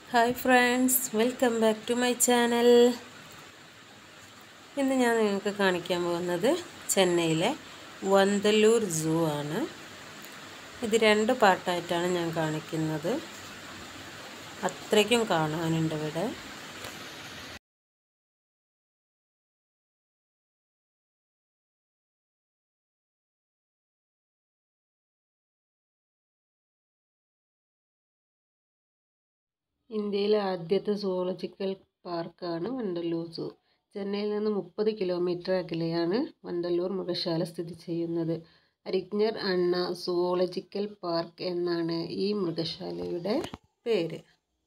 Hi friends, welcome back to my channel. ഇന്ന് ഞാൻ നിങ്ങൾക്ക് കാണിക്കാൻ പോകുന്നത് ചെന്നൈയിലെ വന്തല്ലൂർ സൂ ആണ്. ഇത് രണ്ട് പാർട്ടായിട്ടാണ് ഞാൻ കാണിക്കുന്നത്. അത്രയ്ക്കും കാണാനുണ്ട് ഇവിടെ. ഇന്ത്യയിലെ ആദ്യത്തെ സുവോളജിക്കൽ പാർക്കാണ് വണ്ടല്ലൂർ സൂ. ചെന്നൈയിൽ നിന്ന് 30 കിലോമീറ്റർ അകലെയാണ് വണ്ടല്ലൂർ മൃഗശാല സ്ഥിതി ചെയ്യുന്നത്. അരിജ്ഞർ അണ്ണ സുവോളജിക്കൽ പാർക്ക് എന്നാണ് ഈ മൃഗശാലയുടെ പേര്.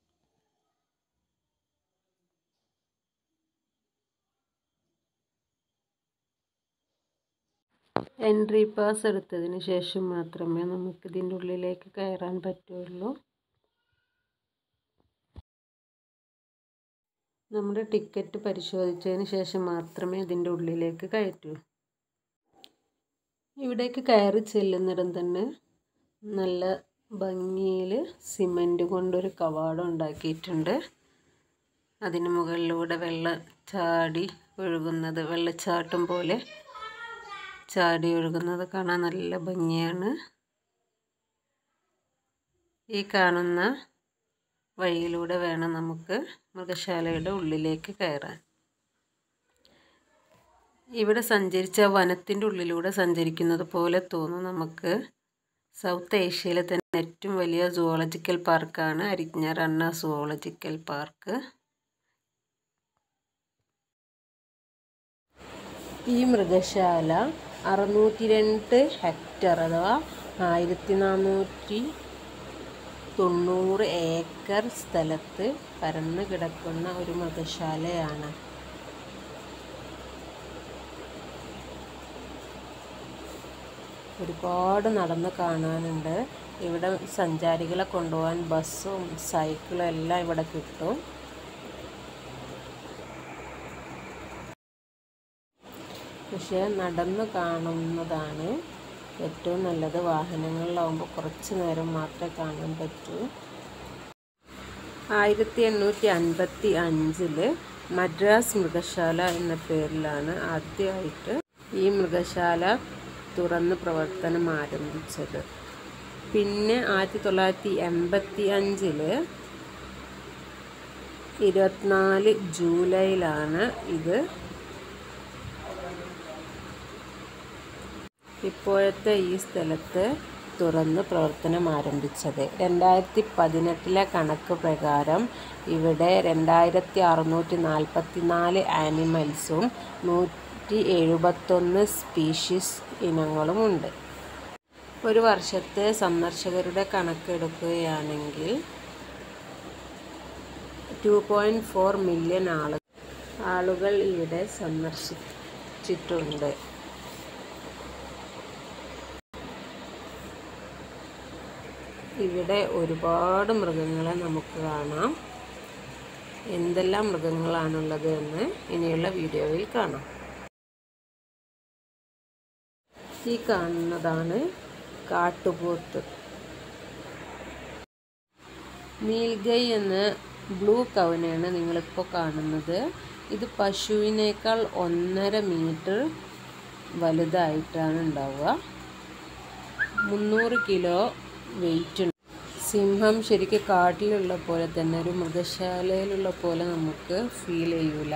എൻട്രി പാസ് എടുത്തതിന് ശേഷം മാത്രമേ നമുക്ക് ഇതിൻ്റെ ഉള്ളിലേക്ക് കയറാൻ പറ്റുള്ളൂ. നമ്മുടെ ടിക്കറ്റ് പരിശോധിച്ചതിന് ശേഷം മാത്രമേ ഇതിൻ്റെ ഉള്ളിലേക്ക് കയറ്റൂ. ഇവിടേക്ക് കയറി ചെല്ലുന്നിടം തന്നെ നല്ല ഭംഗിയിൽ സിമൻറ്റ് കൊണ്ടൊരു കവാടം ഉണ്ടാക്കിയിട്ടുണ്ട്. അതിന് മുകളിലൂടെ വെള്ളച്ചാട്ടം പോലെ ചാടി ഒഴുകുന്നത് കാണാൻ നല്ല ഭംഗിയാണ്. ഈ കാണുന്ന വഴിയിലൂടെ വേണം നമുക്ക് മൃഗശാലയുടെ ഉള്ളിലേക്ക് കയറാൻ. ഇവിടെ സഞ്ചരിച്ച വനത്തിൻ്റെ ഉള്ളിലൂടെ സഞ്ചരിക്കുന്നത് പോലെ തോന്നും നമുക്ക്. സൗത്ത് ഏഷ്യയിലെ തന്നെ ഏറ്റവും വലിയ സുവോളജിക്കൽ പാർക്കാണ് അരിജ്ഞർ അണ്ണ സുവോളജിക്കൽ പാർക്ക്. ഈ മൃഗശാല 602 ഹെക്ടർ അഥവാ 1490 ഏക്കർ സ്ഥലത്ത് പരന്നു കിടക്കുന്ന ഒരു മൃഗശാലയാണ്. ഒരുപാട് നടന്ന് കാണാനുണ്ട്. ഇവിടെ സഞ്ചാരികളെ കൊണ്ടുപോകാൻ ബസ്സും സൈക്കിളും എല്ലാം ഇവിടെ കിട്ടും. പക്ഷേ നടന്ന് കാണുന്നതാണ് ഏറ്റവും നല്ലത്. വാഹനങ്ങളിലാവുമ്പോൾ കുറച്ച് നേരം മാത്രമേ കാണാൻ പറ്റൂ. 1855 മദ്രാസ് മൃഗശാല എന്ന പേരിലാണ് ആദ്യമായിട്ട് ഈ മൃഗശാല തുറന്ന് പ്രവർത്തനം ആരംഭിച്ചത്. പിന്നെ 1985 24 ജൂലൈയിലാണ് ഇത് ഇപ്പോഴത്തെ ഈ സ്ഥലത്ത് തുറന്ന് പ്രവർത്തനം ആരംഭിച്ചത്. 2018 കണക്ക് പ്രകാരം ഇവിടെ 2644 ആനിമൽസും 171 സ്പീഷീസ് ഇനങ്ങളുമുണ്ട്. ഒരു വർഷത്തെ സന്ദർശകരുടെ കണക്കെടുക്കുകയാണെങ്കിൽ 2.4 മില്യൺ ആളുകൾ ഇവിടെ സന്ദർശിച്ചിട്ടുണ്ട്. ഇവിടെ ഒരുപാട് മൃഗങ്ങളെ നമുക്ക് കാണാം. എന്തെല്ലാം മൃഗങ്ങളാണുള്ളത് എന്ന് ഇനിയുള്ള വീഡിയോയിൽ കാണാം. ഈ കാണുന്നതാണ് കാട്ടുപോത്ത്. നീൽഗൈ എന്ന ബ്ലൂ കൗനാണ് നിങ്ങളിപ്പോൾ കാണുന്നത്. ഇത് പശുവിനേക്കാൾ 1.5 മീറ്റർ വലുതായിട്ടാണ് ഉണ്ടാവുക. 300 കിലോ വെയിറ്റ് ഉണ്ട്. സിംഹം ശരിക്കും കാട്ടിലുള്ള പോലെ തന്നെ, ഒരു മൃഗശാലയിലുള്ള പോലെ നമുക്ക് ഫീൽ ചെയ്യൂല.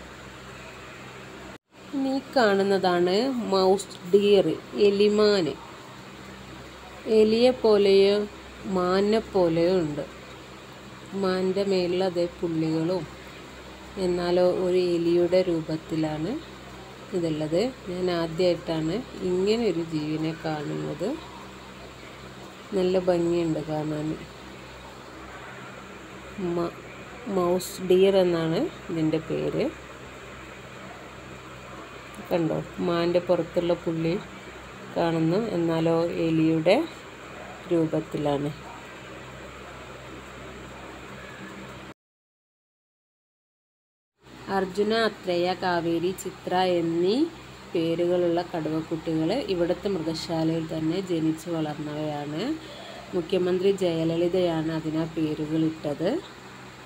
ഇനി കാണുന്നതാണ് മൗസ് ഡിയർ, എലിമാന്. എലിയെ പോലെയോ മാനിനെ പോലെയോ ഉണ്ട്. മാനിൻ്റെ മേലുള്ള അതേ പുള്ളികളും, എന്നാലോ ഒരു എലിയുടെ രൂപത്തിലാണ് ഇതുള്ളത്. ഞാൻ ആദ്യമായിട്ടാണ് ഇങ്ങനെ ഒരു ജീവിനെ കാണുന്നത്. നല്ല ഭംഗിയുണ്ട് കാണാൻ. മൗസ് ഡിയർ എന്നാണ് ഇതിൻ്റെ പേര്. കണ്ടോ, മാൻ്റെ പുറത്തുള്ള പുള്ളി കാണുന്നു, എന്നാലോ എലിയുടെ രൂപത്തിലാണ്. അർജുന, അത്രേയ, കാവേരി, ചിത്ര എന്നീ പേരുകളുള്ള കടുവക്കുട്ടികൾ ഇവിടുത്തെ മൃഗശാലയിൽ തന്നെ ജനിച്ചു വളർന്നവയാണ്. മുഖ്യമന്ത്രി ജയലളിതയാണ് അതിനാ പേരുകളിട്ടത്.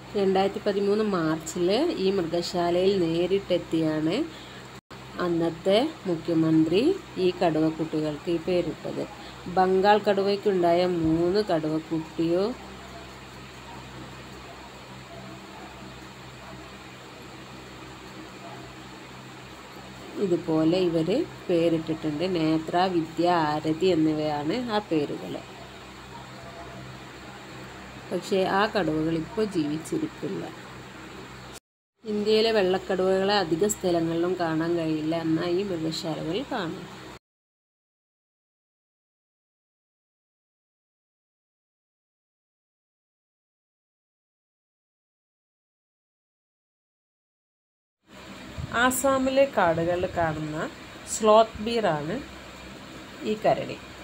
2013 മാർച്ചിൽ ഈ മൃഗശാലയിൽ നേരിട്ടെത്തിയാണ് അന്നത്തെ മുഖ്യമന്ത്രി ഈ കടുവക്കുട്ടികൾക്ക് ഈ പേരിട്ടത്. ബംഗാൾ കടുവയ്ക്കുണ്ടായ 3 കടുവക്കുട്ടിയോ ഇതുപോലെ ഇവർ പേരിട്ടിട്ടുണ്ട്. നേത്ര, വിദ്യ, ആരതി എന്നിവയാണ് ആ പേരുകൾ. പക്ഷേ ആ കടുവകൾ ഇപ്പോൾ ജീവിച്ചിരിപ്പില്ല. ഇന്ത്യയിലെ വെള്ളക്കടുവകളെ അധിക സ്ഥലങ്ങളിലും കാണാൻ കഴിയില്ല, എന്നാൽ ഈ മൃഗശാലകളിൽ കാണാം. ആസാമിലെ കാടുകളിൽ കാണുന്ന സ്ലോത്ത് ബീറാണ് ഈ കരടി.